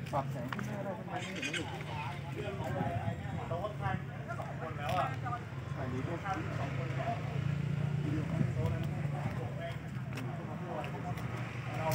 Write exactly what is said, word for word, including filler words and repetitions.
ปรับแสงขึ้นได้ทำไมไม่เห็นไม่หลุดเราก็ทานสองคนแล้วอ่ะถ่ายนี้ก็สองคนแล้ววิดีโอการโซ่นั้นเรา